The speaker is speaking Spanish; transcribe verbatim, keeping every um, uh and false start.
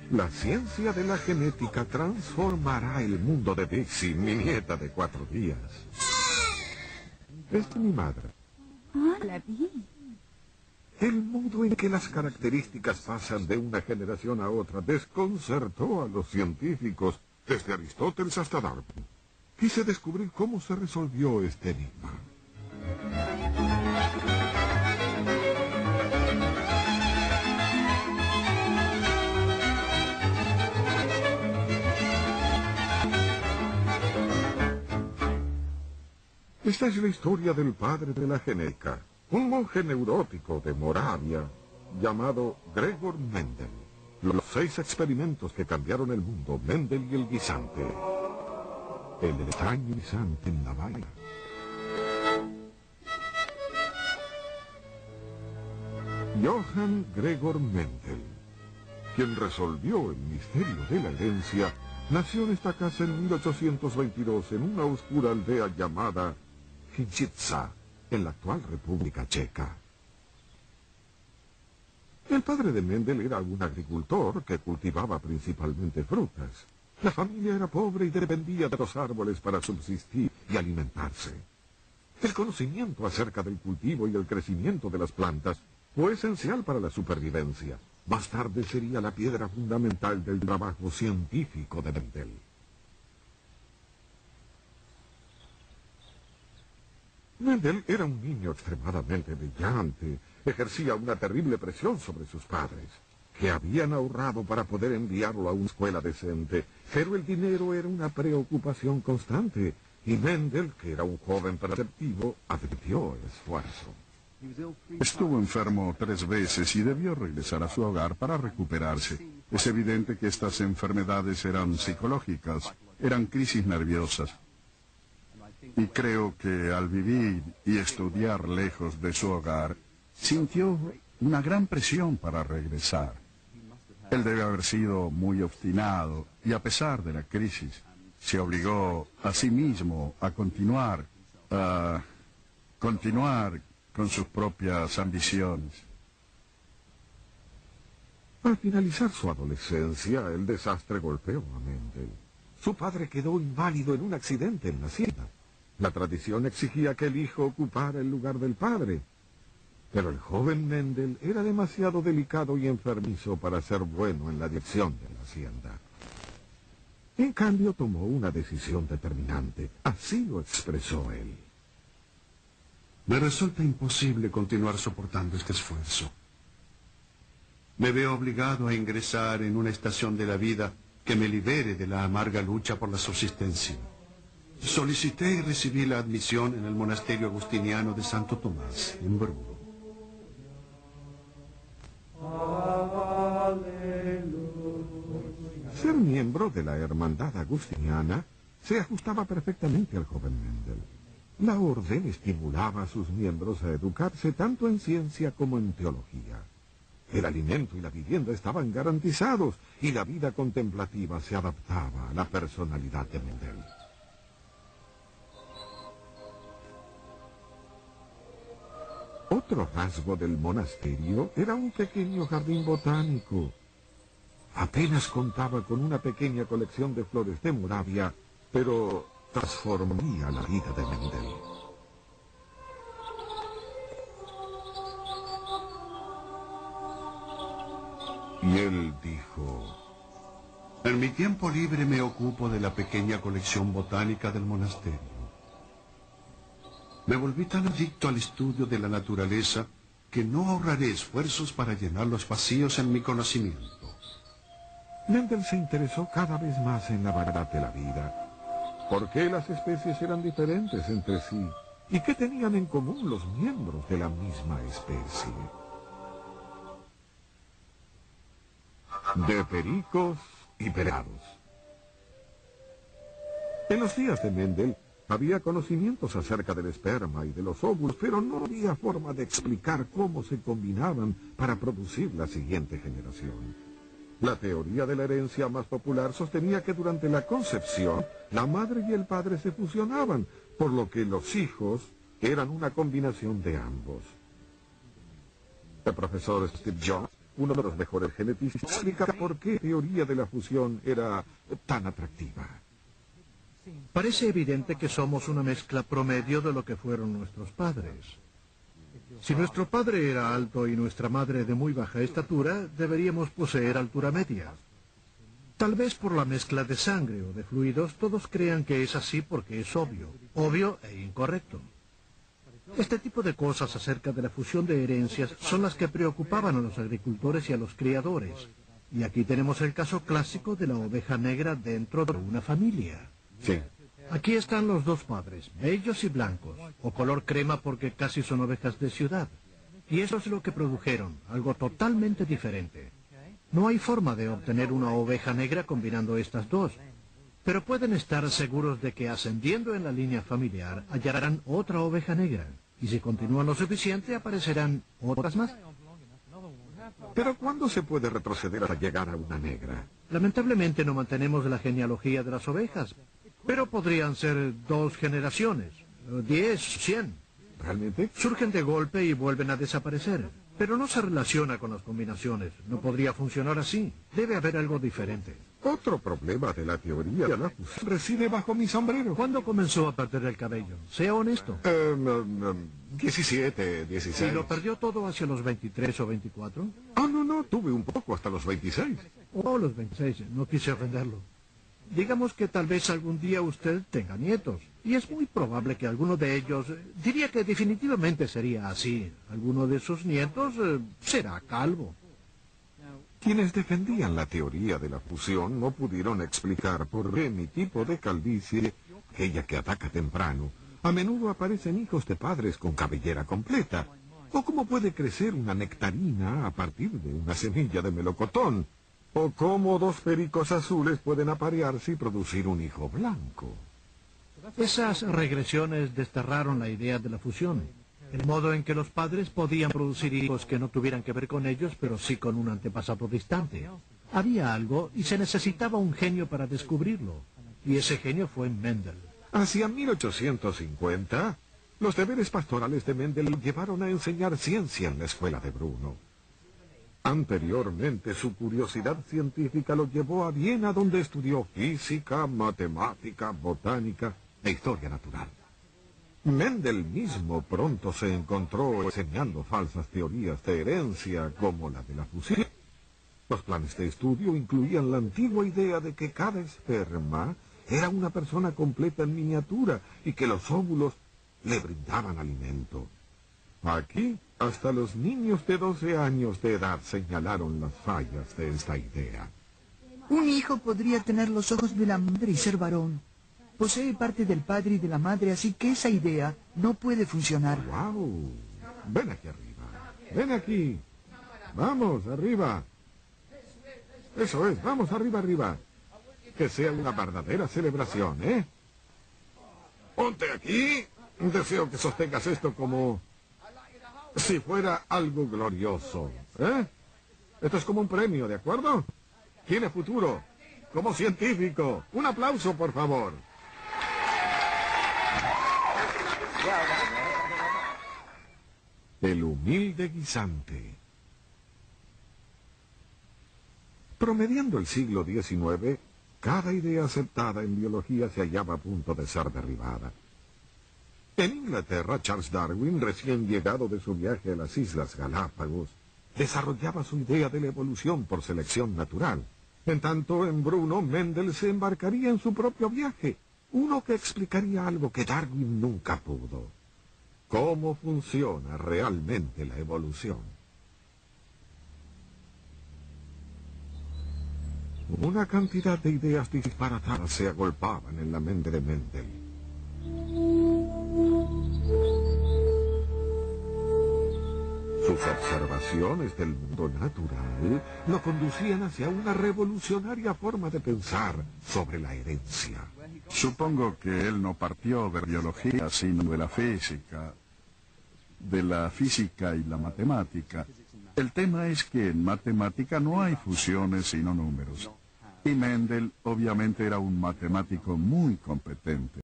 La ciencia de la genética transformará el mundo de Dixie, mi nieta de cuatro días. Esta es mi madre. Ah, la vi. El modo en que las características pasan de una generación a otra desconcertó a los científicos, desde Aristóteles hasta Darwin. Quise descubrir cómo se resolvió este enigma. Esta es la historia del padre de la genética, un monje neurótico de Moravia llamado Gregor Mendel. Los seis experimentos que cambiaron el mundo, Mendel y el guisante. El extraño guisante en la valla. Johann Gregor Mendel, quien resolvió el misterio de la herencia, nació en esta casa en mil ochocientos veintidós en una oscura aldea llamada Chycice, en la actual República Checa. El padre de Mendel era un agricultor que cultivaba principalmente frutas. La familia era pobre y dependía de los árboles para subsistir y alimentarse. El conocimiento acerca del cultivo y el crecimiento de las plantas fue esencial para la supervivencia. Más tarde sería la piedra fundamental del trabajo científico de Mendel. Mendel era un niño extremadamente brillante. Ejercía una terrible presión sobre sus padres, que habían ahorrado para poder enviarlo a una escuela decente, pero el dinero era una preocupación constante, y Mendel, que era un joven perceptivo, advirtió el esfuerzo. Estuvo enfermo tres veces y debió regresar a su hogar para recuperarse. Es evidente que estas enfermedades eran psicológicas, eran crisis nerviosas. Y creo que al vivir y estudiar lejos de su hogar, sintió una gran presión para regresar. Él debe haber sido muy obstinado y a pesar de la crisis, se obligó a sí mismo a continuar, a continuar con sus propias ambiciones. Al finalizar su adolescencia, el desastre golpeó a Mendel. Su padre quedó inválido en un accidente en la hacienda. La tradición exigía que el hijo ocupara el lugar del padre, pero el joven Mendel era demasiado delicado y enfermizo para ser bueno en la dirección de la hacienda. En cambio, tomó una decisión determinante. Así lo expresó él. Me resulta imposible continuar soportando este esfuerzo. Me veo obligado a ingresar en una estación de la vida que me libere de la amarga lucha por la subsistencia. Solicité y recibí la admisión en el monasterio agustiniano de Santo Tomás, en Brno. Ser miembro de la hermandad agustiniana se ajustaba perfectamente al joven Mendel. La orden estimulaba a sus miembros a educarse tanto en ciencia como en teología. El alimento y la vivienda estaban garantizados y la vida contemplativa se adaptaba a la personalidad de Mendel. Otro rasgo del monasterio era un pequeño jardín botánico. Apenas contaba con una pequeña colección de flores de Moravia, pero transformaría la vida de Mendel. Y él dijo: en mi tiempo libre me ocupo de la pequeña colección botánica del monasterio. Me volví tan adicto al estudio de la naturaleza que no ahorraré esfuerzos para llenar los vacíos en mi conocimiento. Mendel se interesó cada vez más en la verdad de la vida. ¿Por qué las especies eran diferentes entre sí? ¿Y qué tenían en común los miembros de la misma especie? De pericos y pelados. En los días de Mendel había conocimientos acerca del esperma y de los óvulos, pero no había forma de explicar cómo se combinaban para producir la siguiente generación. La teoría de la herencia más popular sostenía que durante la concepción, la madre y el padre se fusionaban, por lo que los hijos eran una combinación de ambos. El profesor Steve Jobs uno de los mejores genetistas, explica por qué la teoría de la fusión era tan atractiva. Parece evidente que somos una mezcla promedio de lo que fueron nuestros padres. Si nuestro padre era alto y nuestra madre de muy baja estatura, deberíamos poseer altura media. Tal vez por la mezcla de sangre o de fluidos todos crean que es así porque es obvio, obvio e incorrecto. Este tipo de cosas acerca de la fusión de herencias son las que preocupaban a los agricultores y a los criadores. Y aquí tenemos el caso clásico de la oveja negra dentro de una familia. Sí. Aquí están los dos padres, bellos y blancos, o color crema porque casi son ovejas de ciudad. Y eso es lo que produjeron, algo totalmente diferente. No hay forma de obtener una oveja negra combinando estas dos. Pero pueden estar seguros de que ascendiendo en la línea familiar hallarán otra oveja negra. Y si continúan lo suficiente, aparecerán otras más. Pero ¿cuándo se puede retroceder hasta llegar a una negra? Lamentablemente no mantenemos la genealogía de las ovejas. Pero podrían ser dos generaciones, diez, cien. ¿Realmente? Surgen de golpe y vuelven a desaparecer. Pero no se relaciona con las combinaciones. No podría funcionar así. Debe haber algo diferente. Otro problema de la teoría de la fusión reside bajo mi sombrero. ¿Cuándo comenzó a perder el cabello? Sea honesto. Um, um, um, diecisiete, dieciséis. ¿Y lo perdió todo hacia los veintitrés o veinticuatro? Ah, no, no, tuve un poco hasta los veintiséis. Oh, los veintiséis. No quise ofenderlo. Digamos que tal vez algún día usted tenga nietos. Y es muy probable que alguno de ellos, eh, diría que definitivamente sería así. Alguno de sus nietos eh, será calvo. Quienes defendían la teoría de la fusión no pudieron explicar por qué mi tipo de calvicie, aquella que ataca temprano, a menudo aparecen hijos de padres con cabellera completa. O cómo puede crecer una nectarina a partir de una semilla de melocotón. O cómo dos pericos azules pueden aparearse y producir un hijo blanco. Esas regresiones desterraron la idea de la fusión. El modo en que los padres podían producir hijos que no tuvieran que ver con ellos, pero sí con un antepasado distante. Había algo y se necesitaba un genio para descubrirlo. Y ese genio fue Mendel. Hacia mil ochocientos cincuenta, los deberes pastorales de Mendel lo llevaron a enseñar ciencia en la escuela de Bruno. Anteriormente, su curiosidad científica lo llevó a Viena, donde estudió física, matemática, botánica e historia natural. Mendel mismo pronto se encontró enseñando falsas teorías de herencia, como la de la fusión. Los planes de estudio incluían la antigua idea de que cada esperma era una persona completa en miniatura y que los óvulos le brindaban alimento. Aquí, hasta los niños de doce años de edad señalaron las fallas de esta idea. Un hijo podría tener los ojos de la madre y ser varón. Posee parte del padre y de la madre, así que esa idea no puede funcionar. ¡Wow! Ven aquí arriba. Ven aquí. Vamos, arriba. Eso es, vamos arriba, arriba. Que sea una verdadera celebración, ¿eh? Ponte aquí. Deseo que sostengas esto como si fuera algo glorioso, ¿eh? Esto es como un premio, ¿de acuerdo? Tiene futuro, como científico. Un aplauso, por favor. El humilde guisante. Promediando el siglo diecinueve, cada idea aceptada en biología se hallaba a punto de ser derribada. En Inglaterra, Charles Darwin, recién llegado de su viaje a las Islas Galápagos, desarrollaba su idea de la evolución por selección natural. En tanto, en Bruno, Mendel se embarcaría en su propio viaje, uno que explicaría algo que Darwin nunca pudo: cómo funciona realmente la evolución. Una cantidad de ideas disparatadas se agolpaban en la mente de Mendel. Sus observaciones del mundo natural lo conducían hacia una revolucionaria forma de pensar sobre la herencia. Supongo que él no partió de biología, sino de la física, de la física y la matemática. El tema es que en matemática no hay fusiones sino números. Y Mendel obviamente era un matemático muy competente.